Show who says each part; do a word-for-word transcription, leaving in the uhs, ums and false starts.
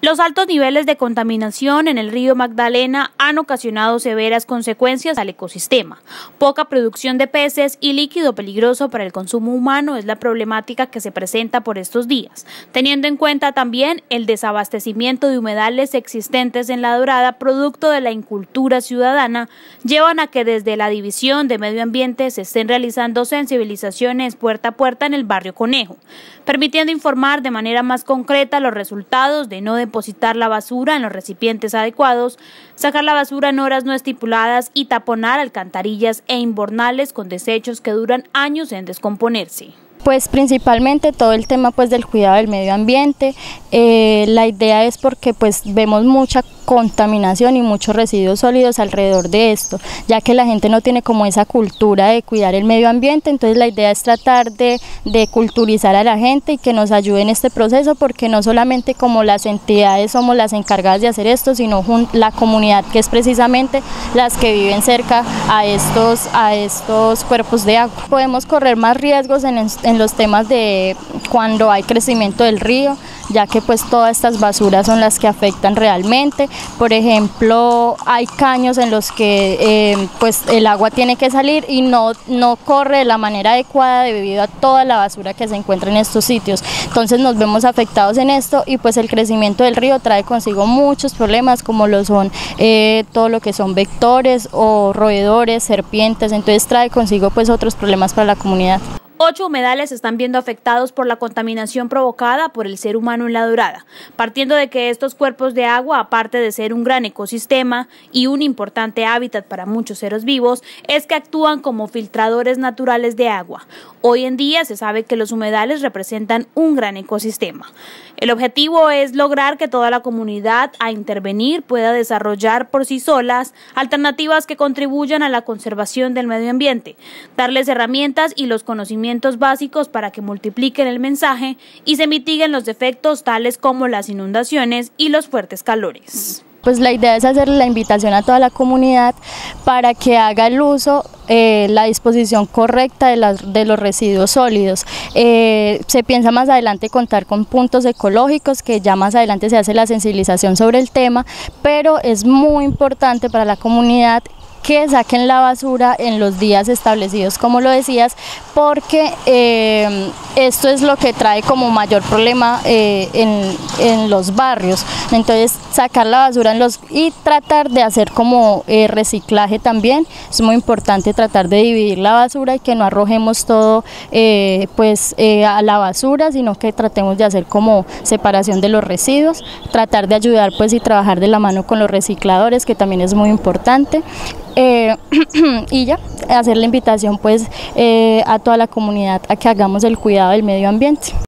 Speaker 1: Los altos niveles de contaminación en el río Magdalena han ocasionado severas consecuencias al ecosistema. Poca producción de peces y líquido peligroso para el consumo humano es la problemática que se presenta por estos días, teniendo en cuenta también el desabastecimiento de humedales existentes en La Dorada, producto de la incultura ciudadana, llevan a que desde la División de Medio Ambiente se estén realizando sensibilizaciones puerta a puerta en el barrio Conejo, permitiendo informar de manera más concreta los resultados de no depositar la basura en los recipientes adecuados, sacar la basura en horas no estipuladas y taponar alcantarillas e invernales con desechos que duran años en descomponerse.
Speaker 2: Pues principalmente todo el tema pues del cuidado del medio ambiente. Eh, la idea es porque pues vemos mucha contaminación y muchos residuos sólidos alrededor de esto, ya que la gente no tiene como esa cultura de cuidar el medio ambiente. Entonces la idea es tratar de, de culturizar a la gente y que nos ayude en este proceso, porque no solamente como las entidades somos las encargadas de hacer esto, sino la comunidad, que es precisamente las que viven cerca a estos, a estos cuerpos de agua. Podemos correr más riesgos en, en los temas de cuando hay crecimiento del río, ya que pues todas estas basuras son las que afectan realmente. Por ejemplo, hay caños en los que eh, pues el agua tiene que salir y no, no corre de la manera adecuada debido a toda la basura que se encuentra en estos sitios. Entonces nos vemos afectados en esto, y pues el crecimiento del río trae consigo muchos problemas, como lo son eh, todo lo que son vectores o roedores, serpientes. Entonces trae consigo pues otros problemas para la comunidad.
Speaker 1: Ocho humedales se están viendo afectados por la contaminación provocada por el ser humano en La Dorada, partiendo de que estos cuerpos de agua, aparte de ser un gran ecosistema y un importante hábitat para muchos seres vivos, es que actúan como filtradores naturales de agua. Hoy en día se sabe que los humedales representan un gran ecosistema. El objetivo es lograr que toda la comunidad a intervenir pueda desarrollar por sí solas alternativas que contribuyan a la conservación del medio ambiente, darles herramientas y los conocimientos básicos para que multipliquen el mensaje y se mitiguen los efectos tales como las inundaciones y los fuertes calores.
Speaker 2: Pues la idea es hacer la invitación a toda la comunidad para que haga el uso, eh, la disposición correcta de, las, de los residuos sólidos. Eh, se piensa más adelante contar con puntos ecológicos, que ya más adelante se hace la sensibilización sobre el tema, pero es muy importante para la comunidad que saquen la basura en los días establecidos, como lo decías, porque eh, esto es lo que trae como mayor problema eh, en, en los barrios. Entonces sacar la basura en los y tratar de hacer como eh, reciclaje también. Es muy importante tratar de dividir la basura y que no arrojemos todo eh, pues eh, a la basura, sino que tratemos de hacer como separación de los residuos, tratar de ayudar pues y trabajar de la mano con los recicladores, que también es muy importante. Eh, y ya, hacer la invitación pues eh, a toda la comunidad a que hagamos el cuidado del medio ambiente.